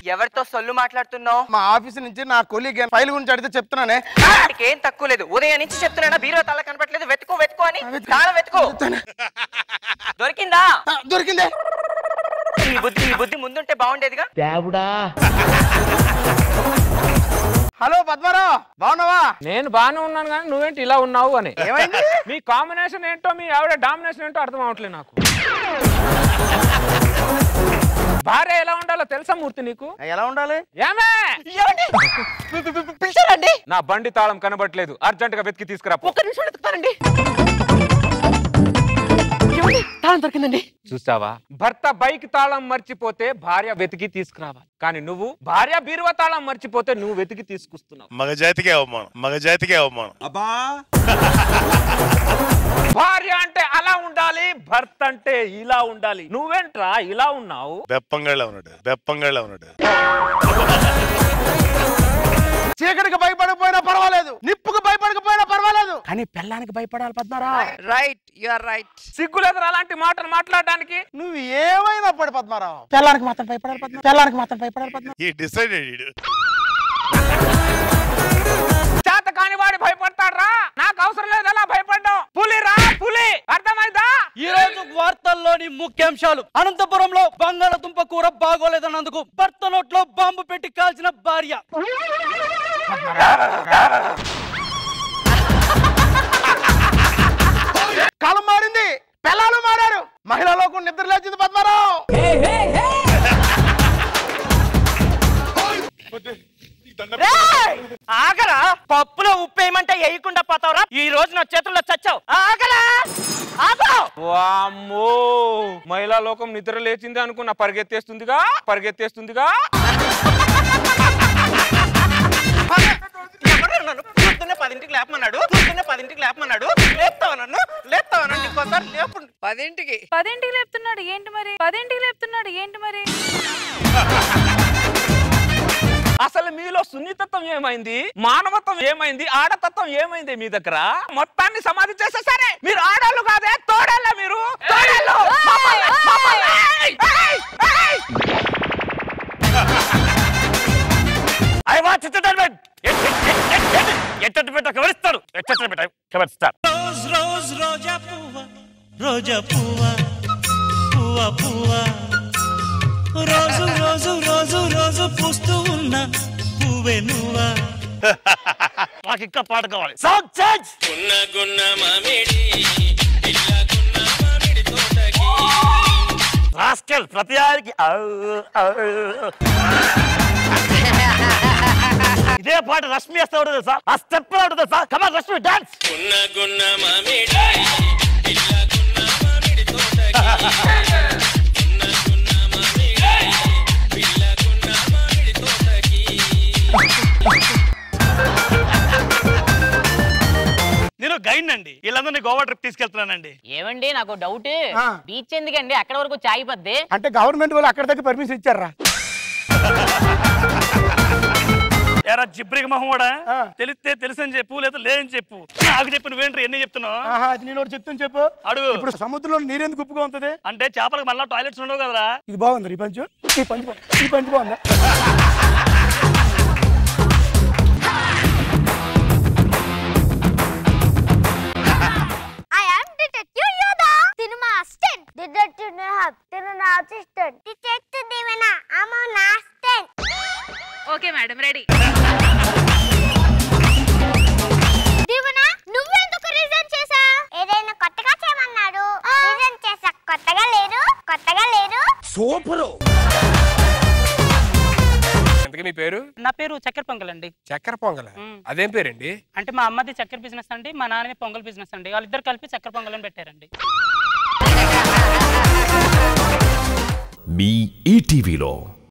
ఎవరితో సొల్లు మాట్లాడుతున్నావు? మా ఆఫీస్ నుంచి నా కొలీగ్ ఫైల్ గురించి అడిగితే చెప్తున్నానే. ఏం తక్కువ లేదు, ఉదయం నుంచి చెప్తున్నాడా బీరో తాళ కనపట్లేదు, వెతుకో అని. తాళం వెతుకో. దొరికిందా? దొరికిందే. ఈ బుద్ధి ముందుంటే బాగుండేదిగా. దేవుడా. హలో పద్మారావు, బాగున్నావా? నేను బాగానే ఉన్నాను కానీ నువ్వేంటి ఇలా ఉన్నావు అని. ఏమైంది? మీ కాంబినేషన్ ఏంటో, మీ ఆవిడ డామినేషన్ ఏంటో అర్థం అవట్లేదు నాకు. భార్య ఎలా ఉండాలో తెలుసా మూర్తి నీకు? ఎలా ఉండాలి? ఏమే పిలిచారండి? నా బండి తాళం కనబట్లేదు, అర్జెంట్ గా వెతికి తీసుకురా. ఒక్క నిమిషం వెతుకుతానండి. తాళం దొరికిందండి. చూసావా, భర్త బైక్ తాళం మర్చిపోతే భార్య వెతికి తీసుకురావాలి, కానీ నువ్వు భార్య బీరువా తాళం మర్చిపోతే నువ్వు వెతికి తీసుకొస్తున్నావు. మగజాతికే అవమానం. అబ్బా, భార్య అంటే అలా ఉండాలి, భర్త అంటే ఇలా ఉండాలి. నువ్వేంట్రా ఇలా ఉన్నావు? బెప్పంగాళ్ళ ఉన్నాడు. చీకటికి భయపడకపోయినా పర్వాలేదు, నిప్పుకు భయపడకపోయినా పర్వాలేదు, కానీ పెళ్ళానికి భయపడాలి పద్మారా. Right, you are right. సిగ్గులేదు అలాంటి మాటలు మాట్లాడడానికి. నువ్వు ఏమైనా పడి పద్మారావు, పెళ్ళానికి మాత్రం భయపడాలి పద్మ. ఈ డిసైడెడ్ చేత కాని వాడి భయపడతాడ్రా, నాకు అవసరం లేదు అలా భయపడ్డావు. పులి అర్థమైందా? ఈ రోజు వార్తల్లోని ముఖ్యాంశాలు. అనంతపురంలో బంగాళదుంప కూర బాగోలేదన్నందుకు భర్త నోట్లో బాంబు పెట్టి కాల్చిన భార్య. కాలం మారింది, పిల్లలు మారారు, మహిళలకు నిద్ర లేచింది పద్మారావు. ఆగరా, పప్పులో ఉప్పు వేయమంటే వేయకుండా పోతావురా. ఈ రోజు నా చేతుల్లో చచ్చావు. ఆగరా, ఆగో. వామ్మో, మహిళా లోకం నిద్ర లేచింది అనుకున్నా, పరిగెత్తేస్తుందిగా. పొద్దున్నే 10ంటికి లేపమన్నాడు. లేపుతావా నన్ను? ఇంకోసారి లేపు. 10ంటికి లేపుతున్నాడు ఏంటి మరి? అసలు మీలో సున్నితత్వం ఏమైంది, మానవత్వం ఏమైంది, ఆడతత్వం ఏమైంది మీ దగ్గర? మొత్తాన్ని సమాధి చేస్తే సరే, మీరు ఆడాళ్ళు కాదే, తోడాళ్ళ మీరు. రోజు పూస్తూ ఉన్న పువ్వే నువ్వా. నాకు ఇంకా పాట కావాలి. ప్రతి ఆడికి ఇదే పాట రష్మి వేస్తా ఉంటుంది సార్. ఆ స్టెప్ ఉంటుంది సార్. Come on Rashmi, dance. నేను గైడ్ అండి, వీళ్ళందరినీ గోవా ట్రిప్ తీసుకెళ్తున్నానండి. ఏమండి నాకు డౌట్, బీచ్ ఎందుకండి అక్కడ వరకు చాయ్ పద్ది? అంటే గవర్నమెంట్ వాళ్ళు అక్కడ దగ్గర పర్మిషన్ ఇచ్చారా? ఎరా జిబ్రికి మొహమోడా, తెలిస్తే తెలుసని చెప్పు, లేదా లేదని చెప్పు. నాకు చెప్పు, నువ్వేంటి ఎన్ని చెప్తున్నావు? అది నేను చెప్తాను చెప్పు. అడుగు. ఇప్పుడు సముద్రంలో నీరెందుకు ఉప్పుగా ఉంటుంది? అంటే చేపలకు మళ్ళీ టాయిలెట్స్ ఉండవు కదరా. ఇది బాగుంది, ఈ పంచు బాగుందా? Okay madam, ready. నువ్వెందుకు రీజన్ చేసా? ఏదైనా కొత్తగా చేయమన్నాడు, రీజన్ చేసా. కొత్తగా లేరు. సూపర్. మీ పేరు? నా పేరు చక్కెర పొంగల్ అండి. చక్కెర పొంగల్? అదేం పేరండి? అంటే మా అమ్మది చక్కెర బిజినెస్ అండి, మా నాన్నది పొంగల్ బిజినెస్ అండి. వాళ్ళిద్దరు కలిపి చక్కెర పొంగల్ అని పెట్టారండి. మీ ఈటీవీలో